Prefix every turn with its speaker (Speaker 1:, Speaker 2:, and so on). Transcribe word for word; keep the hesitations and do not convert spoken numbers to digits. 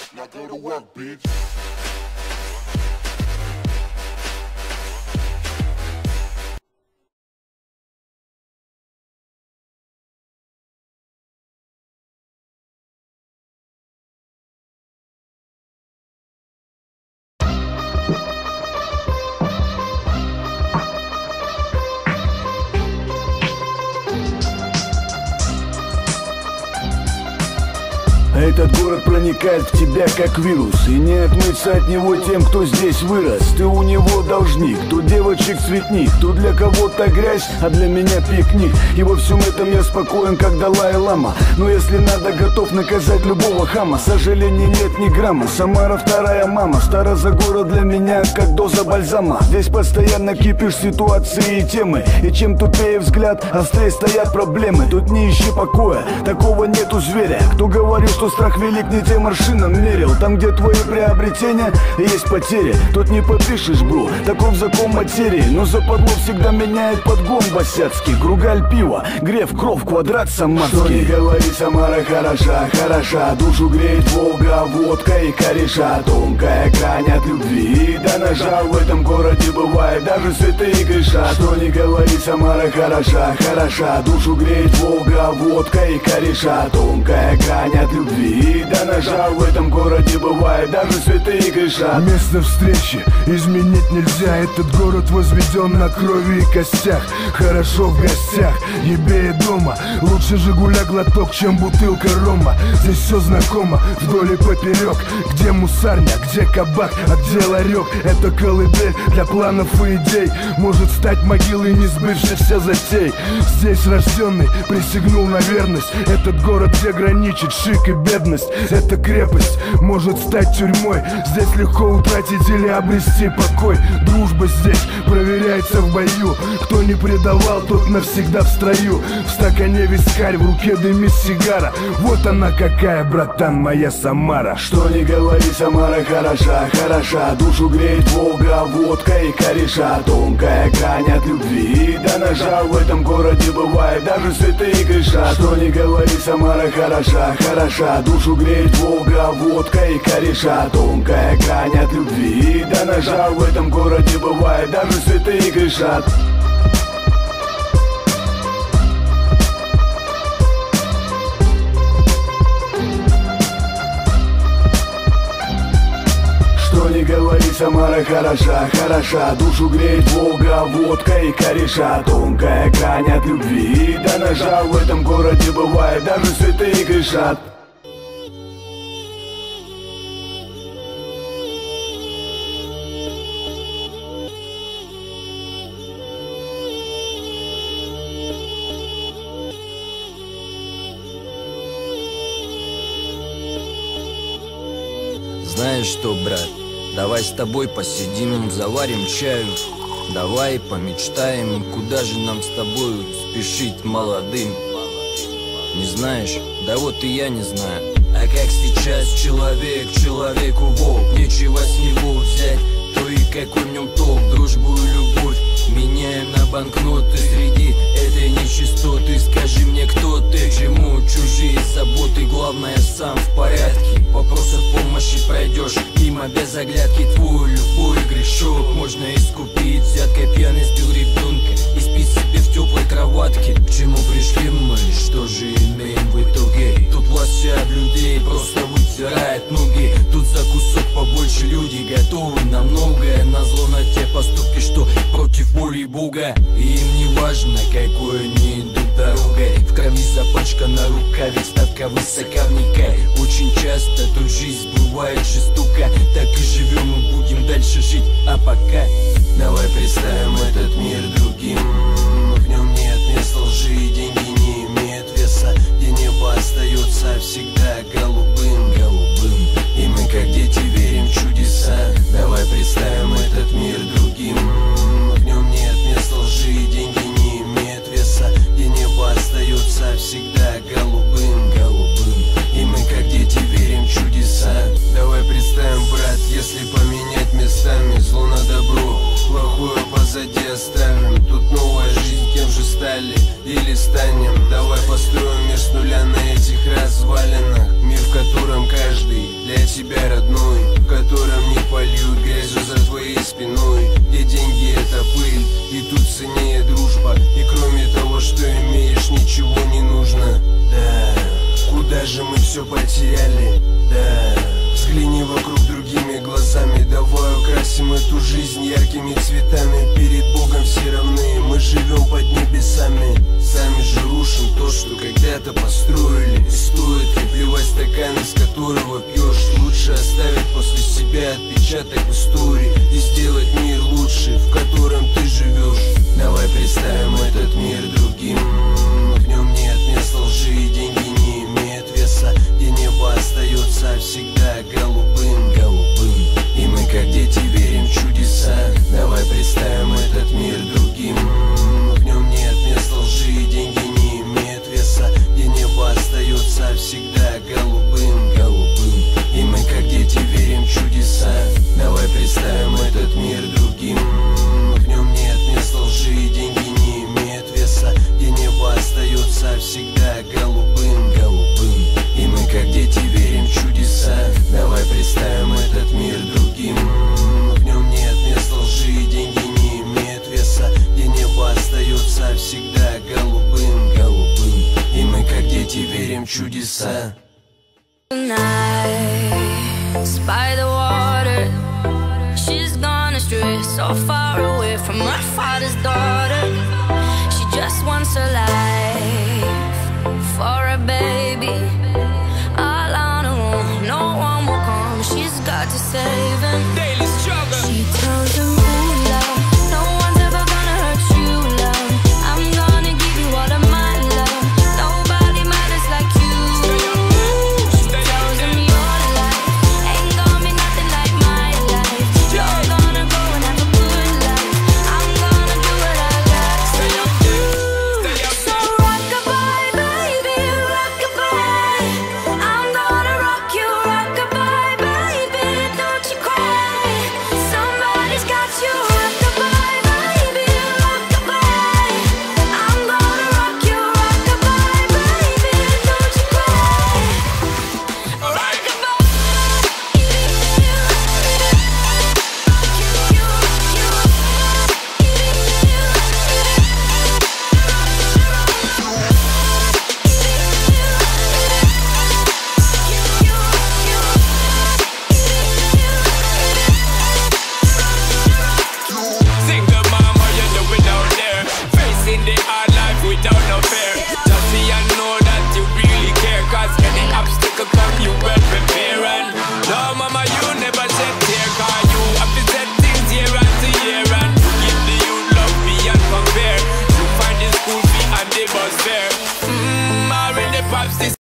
Speaker 1: Now go to work, bitch.
Speaker 2: Этот город проникает в тебя как вирус, и не отмыться от него тем, кто здесь вырос. Ты у него должник, тут девочек цветник, тут для кого-то грязь, а для меня пикник. И во всем этом я спокоен, как Далай-лама. Но если надо, готов наказать любого хама. Сожалений нет ни грамма, Самара вторая мама. Старозагора для меня как доза бальзама. Здесь постоянно кипишь ситуации и темы, и чем тупее взгляд, острее стоят проблемы. Тут не ищи покоя, такого нету зверя. Кто говорил, что страх велик, не тем аршином мерил. Там, где твои приобретения, есть потери. Тут не подышишь, бро, таков закон материи. Но западло всегда меняет подгон босяцкий. Кругаль пива, греф, кров, квадрат самарский. Что не говори, Самара хороша, хороша. Душу греет Волга, водка и кореша. Тонкая грань от любви до ножа. В этом городе бывает, даже святые грешат. Что не говори, Самара хороша, хороша. Душу греет Волга, водка и кореша. Тонкая грань от любви и до ножа. В этом городе бывает, даже святые грешат.
Speaker 3: Место встречи изменить нельзя. Этот город возведен на крови и костях. Хорошо в гостях, ебее дома. Лучше Жигуля глоток, чем бутылка рома. Здесь все знакомо, вдоль и поперек. Где мусарня, где кабак, а где ларек. Это колыбель для планов и идей. Может стать могилой не сбывшихся затей. Здесь рожденный присягнул на верность. Этот город, где граничит шик и бедность. Эта крепость может стать тюрьмой. Здесь легко утратить или обрести покой. Дружба здесь проверяется в бою. Кто не предавал, тот навсегда в строю. В стакане вискарь, в руке дымит сигара. Вот она какая, братан, моя Самара.
Speaker 2: Что не говори, Самара хороша, хороша. Душу греет Волга, водка и кореша. Тонкая грань от любви до ножа. В этом городе бывает, даже святые грешат. Что не говори, Самара хороша, хороша. Душу греет Волга, водка и кореша. Тонкая грань от любви до ножа. В этом городе бывает, даже святые грешат. Что не говори, Самара хороша, хороша. Душу греет Волга, водка и кореша. Тонкая грань от любви до ножа. В этом городе бывает, даже святые грешат.
Speaker 4: Знаешь что, брат, давай с тобой посидим, заварим чаю. Давай помечтаем, куда же нам с тобой спешить молодым. Не знаешь? Да вот и я не знаю. А как сейчас человек человеку волк, нечего с него взять, то и какой в нем толк. Дружбу и любовь меняем на банкноты среди этой нечистоты. Скажи мне, кто ты, чему чужие заботы, главное сам в порядке. Вопросов помощи пройдешь мимо без оглядки. Твой любой грешок можно искупить взяткой. Пьяный сбил ребенка и спит себе в теплой кроватке. К чему пришли мы, что же имеем в итоге? Тут власть вся об людей просто вытирает ноги. Тут за кусок побольше люди готовы на многое. Назло на те поступки, что против воли Бога. И им не важно, какой они идут дорогой. В крови запачкана рукавик, ставка высока, вникай. Очень часто тут жизнь бывает жестока. Так и живем и будем дальше жить, а пока давай представим этот мир другим. В нем нет места лжи, деньги не имеют веса. Где небо остается всегда голубым, голубым. И мы как дети верим в чудеса. Давай представим этот мир другим. В нем нет места лжи, деньги не имеют веса. Где небо остается всегда голубым, голубым. И мы как дети верим в чудеса. Давай представим, брат, если поменять местами зло на добро, плохое позади оставим. Тут новая жизнь, кем же стали или станем. Давай построим мир с нуля на этих развалинах. Мир
Speaker 1: все потеряли, да. Взгляни вокруг другими глазами, давай украсим эту жизнь яркими цветами. Перед Богом все равны, мы живем под небесами. Сами же рушим то, что когда-то построили. И стоит ли плевать стакан, из которого пьешь? Лучше оставить после себя отпечаток в истории и сделать мир лучше, в котором ты живешь. Давай представим этот мир другим. В нем нет места лжи, и деньги не имеют веса, где небо остается всегда голубым, голубым. И мы как дети верим в чудеса. Давай представим этот мир другим. В нем нет места лжи, и деньги не имеют веса, где небо остается всегда голубым, голубым. И мы как дети верим в чудеса. Давай представим этот мир другим. В нем нет места лжи, и деньги не имеют веса, где небо остается всегда голубым, голубым. И мы как дети верим в чудеса. Давай представим этот мир другим. В нем нет места лжи, и деньги не имеют веса, где небо остается всегда голубым, голубым. И мы как дети верим в чудеса.
Speaker 5: Nights by the water, she's gone astray, so far away from her father's daughter. She just wants a life for a baby, all on her own, no one will come. She's got to save him. Daily struggle. She tells him, ooh, love, no one's ever gonna hurt you, love. I'm gonna give you all of my love. Nobody matters like you. She tells him your life ain't gonna be nothing like my life. You're gonna go and have a good life. I'm gonna do what I got to do. So rock-a-bye, baby, rock-a-bye. I'm gonna rock you, rock-a-bye, baby, don't you cry. Somebody's got you, rock-a-bye, baby, rock-a-bye. I'm gonna rock you, rock-a-bye, baby, don't you cry.
Speaker 6: Single mom, what you doing out there? Facing the hard life without no fear. Just see and know that you really care, cause any obstacle come you well prepare. And no mama, you never shed tear, cause you have to set things year after year. And give the youth love beyond compare. To find the school fee and the bus fare. Mmm, already pops this